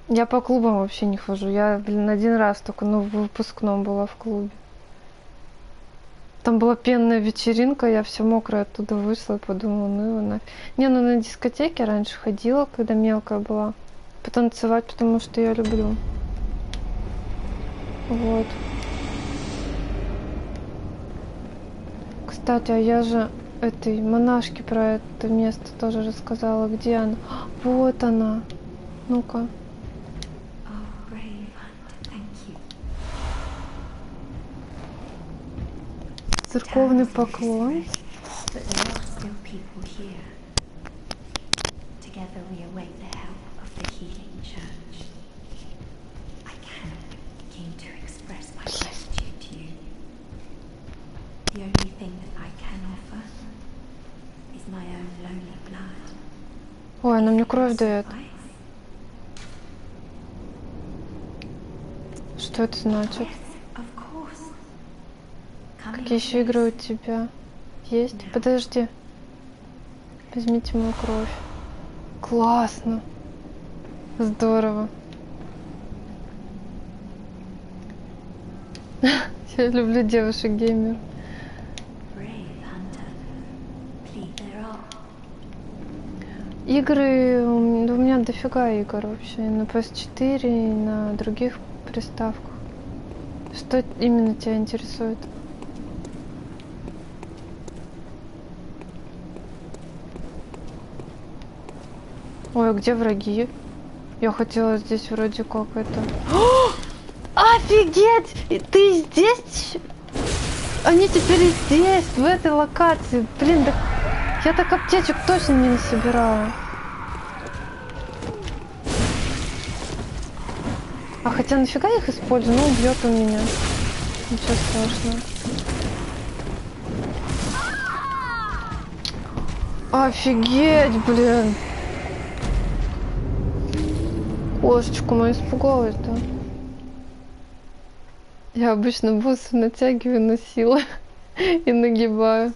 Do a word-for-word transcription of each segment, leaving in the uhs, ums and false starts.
Я по клубам вообще не хожу. Я, блин, один раз только, ну, в выпускном была в клубе. Там была пенная вечеринка, я вся мокрая оттуда вышла и подумала, ну его нафиг. Не, ну на дискотеке раньше ходила, когда мелкая была. Потанцевать, потому что я люблю. Вот. Кстати, а я же этой монашке про это место тоже рассказала. Где она? Вот она. Ну-ка. Церковный поклон. Ой, она мне кровь дает. Что это значит? Какие еще игры у тебя есть? Подожди. Возьмите мою кровь. Классно. Здорово. Я люблю девушек-геймеров. Игры... У меня дофига игр вообще. И на пи эс четыре, и на других приставках. Что именно тебя интересует? Ой, а где враги? Я хотела здесь вроде как это... Офигеть! И ты здесь? Они теперь и здесь, в этой локации. Блин, да... Я так аптечек точно не насобираю. А хотя нафига их использую? Ну, убьет он меня. Ничего страшного. Офигеть, блин. Кошечку мою испугалась, да? Я обычно боссы натягиваю на силу и нагибаю.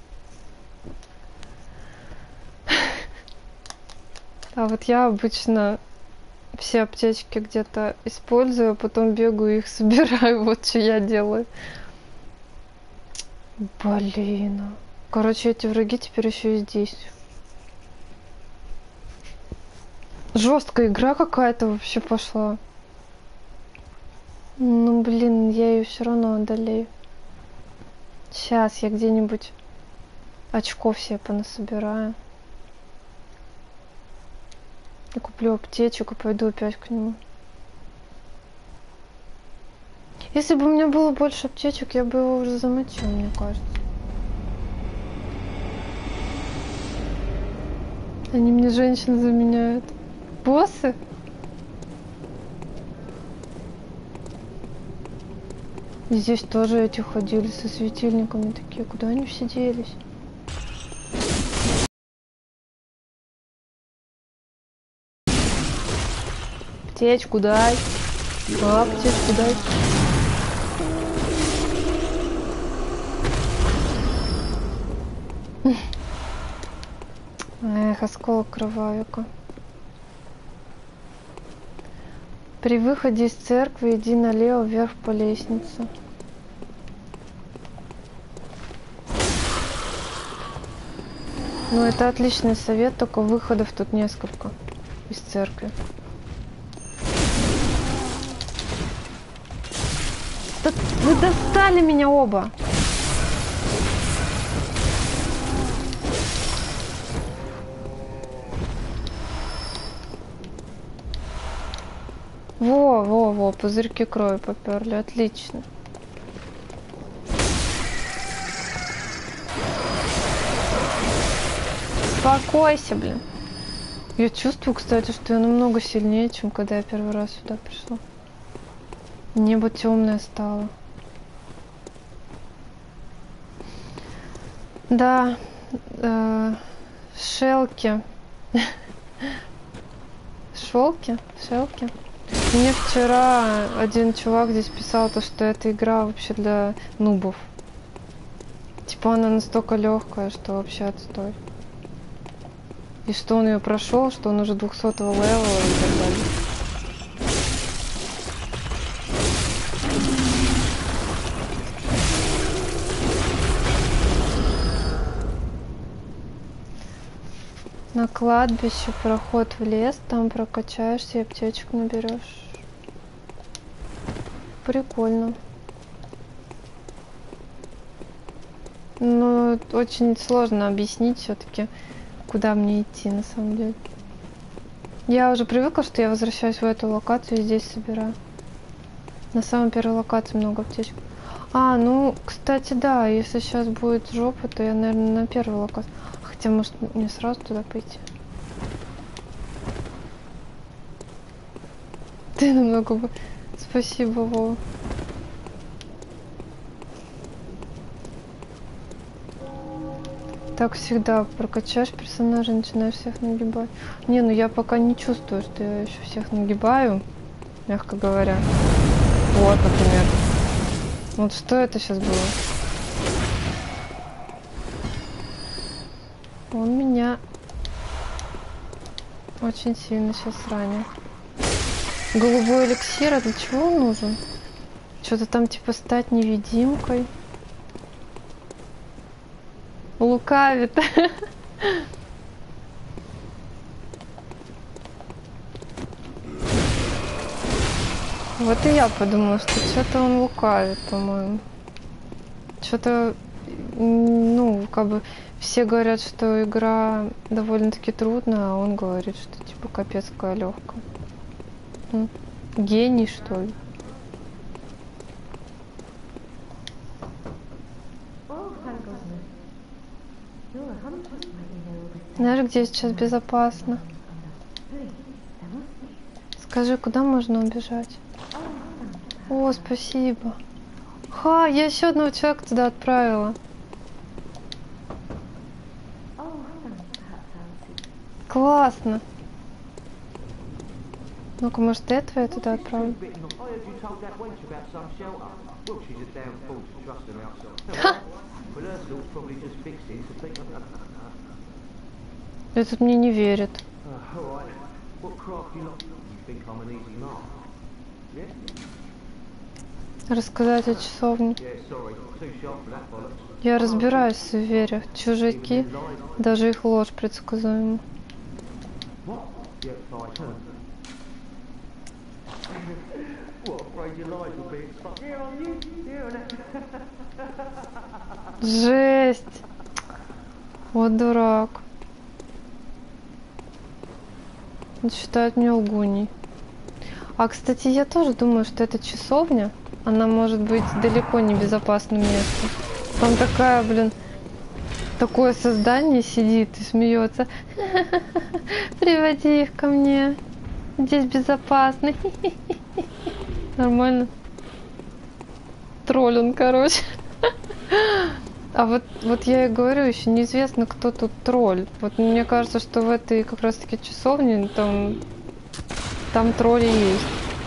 А вот я обычно все аптечки где-то использую, а потом бегаю их собираю. Вот что я делаю. Блин. Короче, эти враги теперь еще и здесь. Жесткая игра какая-то вообще пошла. Ну блин, я ее все равно одолею. Сейчас я где-нибудь очков себе понасобираю. И куплю аптечек и пойду опять к нему. Если бы у меня было больше аптечек, я бы его уже замочил, мне кажется. Они мне женщин заменяют. Боссы? И здесь тоже эти ходили со светильниками такие. Куда они все делись? Аптечку дай. Аптечку дай. Эх, осколок кровавика. При выходе из церкви иди налево вверх по лестнице. Ну, это отличный совет, только выходов тут несколько из церкви. Да вы достали меня оба! Во, во, во, пузырьки крови поперли, отлично. Успокойся, блин. Я чувствую, кстати, что я намного сильнее, чем когда я первый раз сюда пришла. Небо темное стало. Да, э, шелки. Шелки? Шелки? Мне вчера один чувак здесь писал, то, что эта игра вообще для нубов. Типа она настолько легкая, что вообще отстой. И что он ее прошел, что он уже двухсотого левела и так далее. На кладбище проход в лес, там прокачаешься и аптечку наберешь. Прикольно. Но очень сложно объяснить все-таки, куда мне идти на самом деле. Я уже привыкла, что я возвращаюсь в эту локацию и здесь собираю. На самой первой локации много аптечек. А, ну, кстати, да, если сейчас будет жопа, то я, наверное, на первой локации. Хотя, может, мне сразу туда пойти. Ты намного бы... Спасибо, Вова. Так всегда прокачаешь персонажа, начинаешь всех нагибать. Не, ну я пока не чувствую, что я еще всех нагибаю, мягко говоря. Вот, например. Вот что это сейчас было? Он меня очень сильно сейчас ранил. Голубой эликсир, а для чего он нужен? Что-то там типа стать невидимкой. Лукавит. Вот и я подумала, что что-то он лукавит, по-моему. Что-то, ну, как бы все говорят, что игра довольно-таки трудная, а он говорит, что типа капец какая легкая. Гений, что ли? Знаешь, где сейчас безопасно? Скажи, куда можно убежать? О, спасибо. Ха, я еще одного человека туда отправила. Классно. Ну-ка, может, этого я туда отправлю? Ха! Этот мне не верит. Рассказать о часовне. Я разбираюсь в суевериях. Чужаки, даже их ложь предсказуема. Жесть! Вот дурак. Он считает меня лгуней. А, кстати, я тоже думаю, что эта часовня, она может быть далеко не безопасным местом. Там такая, блин, такое создание сидит и смеется. Приводи их ко мне. Здесь безопасно. Нормально. Тролль он, короче. А вот, вот я и говорю, еще неизвестно, кто тут тролль. Вот мне кажется, что в этой как раз-таки часовне там, там тролли есть.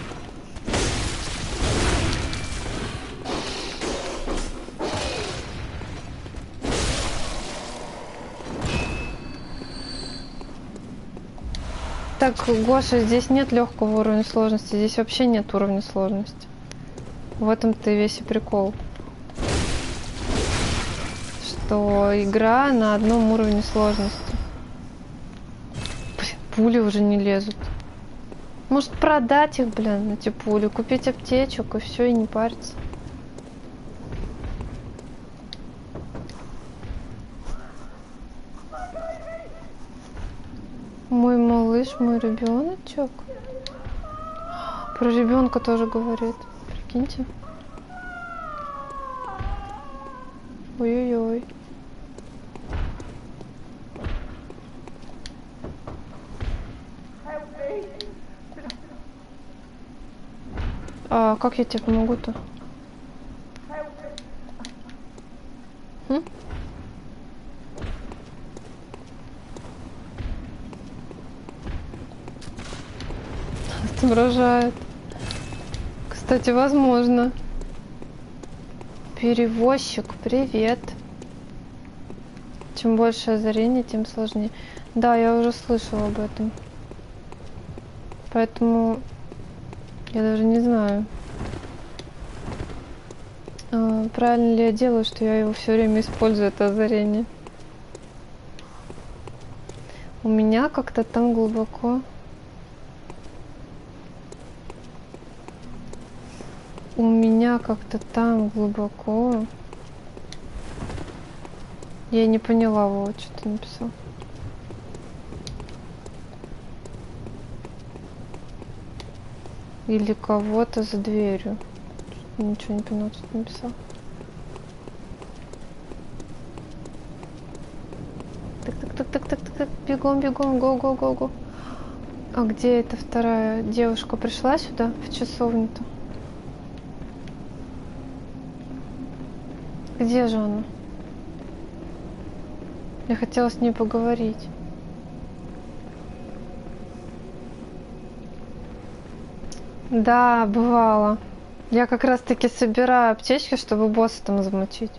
Так, Гоша, здесь нет легкого уровня сложности, здесь вообще нет уровня сложности. В этом-то и весь и прикол. Что игра на одном уровне сложности. Блин, пули уже не лезут. Может продать их, блин, эти пули, купить аптечек и все, и не париться. Мой малыш, мой ребеночек. Про ребенка тоже говорит. Прикиньте. Ой-ой-ой. А как я тебе помогу-то? Хм? Отображает. Кстати, возможно. Перевозчик, привет. Чем больше озарение, тем сложнее. Да, я уже слышала об этом. Поэтому я даже не знаю, правильно ли я делаю, что я его все время использую, это озарение. У меня как-то там глубоко. У меня как-то там глубоко. Я не поняла, вот что ты написал. Или кого-то за дверью. Ничего не поняла, что ты написал. Так, так, так, так, так, так, так, бегом, бегом, го, го, го, го. А где эта вторая девушка пришла сюда, в часовню-то? Где же она? Я хотела с ней поговорить. Да, бывало. Я как раз таки собираю аптечки, чтобы босса там замочить.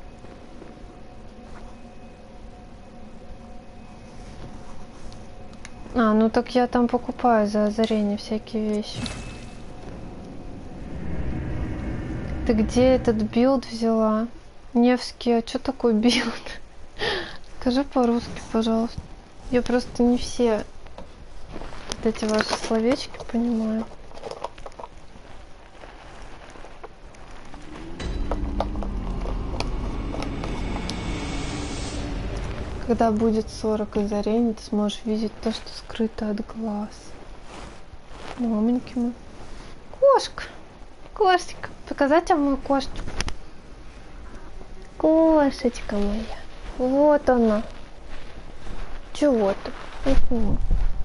А, ну так я там покупаю за озарение всякие вещи. Ты где этот билд взяла? Невский, а что такое билд? Скажи по-русски, пожалуйста. Я просто не все вот эти ваши словечки понимаю. Когда будет сорок озарений, ты сможешь видеть то, что скрыто от глаз. Маменьки мы. Кошка. Кошечка. Показать вам мою кошечку. Кошечка моя. Вот она. Чего ты? Угу.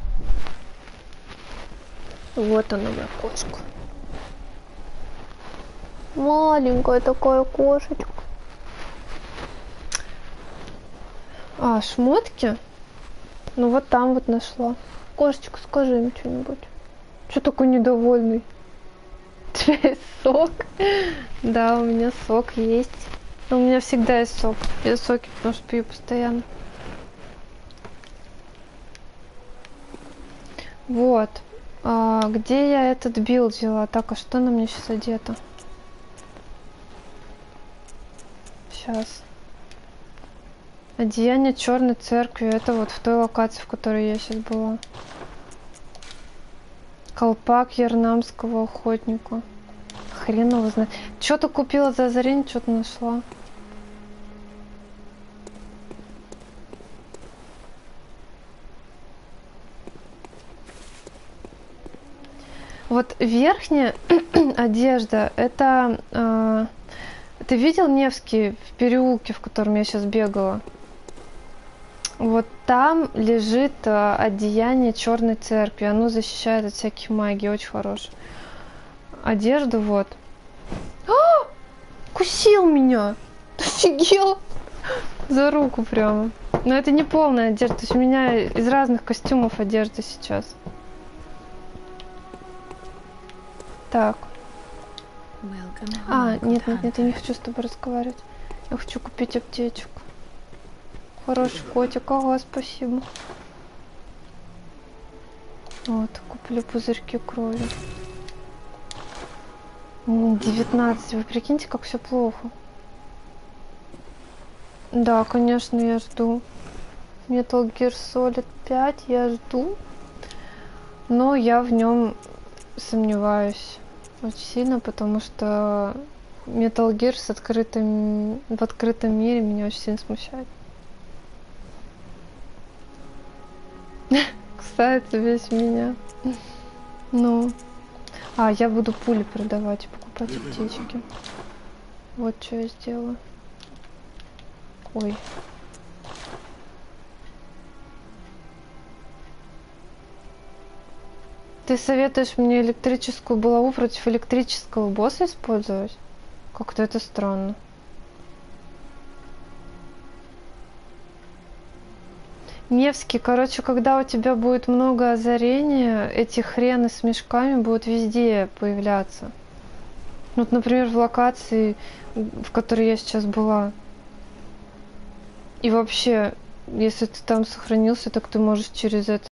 Вот она, моя кошка. Маленькая такая кошечка. А, шмотки? Ну вот там вот нашла. Кошечка, скажи им что-нибудь. Что такой недовольный? У тебя есть сок? Да, у меня сок есть. Но у меня всегда есть сок. Я соки, потому что пью постоянно. Вот. А, где я этот билд взяла? Так, а что на мне сейчас одето? Сейчас. Одеяние черной церкви. Это вот в той локации, в которой я сейчас была. Колпак ярнамского охотника. Хрен его знает. Что-то купила за озарение, что-то нашла. Вот верхняя одежда, это... Э, ты видел Невский в переулке, в котором я сейчас бегала? Вот там лежит э, одеяние черной церкви. Оно защищает от всяких магий, очень хорошее. Одежду вот. А! Кусил меня! Офигел! За руку прямо. Но это не полная одежда. То есть у меня из разных костюмов одежда сейчас. Так. А, нет, нет, нет, я не хочу с тобой разговаривать. Я хочу купить аптечку. Хороший котик, ага, спасибо. Вот, куплю пузырьки крови. девятнадцать, вы прикиньте, как все плохо. Да, конечно, я жду. Metal Gear Solid пять я жду. Но я в нем сомневаюсь очень сильно, потому что Metal Gear с открытым, в открытом мире меня очень сильно смущает. Кстати, весь меня. Ну. А, я буду пули продавать и покупать аптечки. Вот что я сделаю. Ой. Ты советуешь мне электрическую булаву против электрического босса использовать? Как-то это странно. Невский, короче, когда у тебя будет много озарения, эти хрены с мешками будут везде появляться. Вот, например, в локации, в которой я сейчас была. И вообще, если ты там сохранился, так ты можешь через это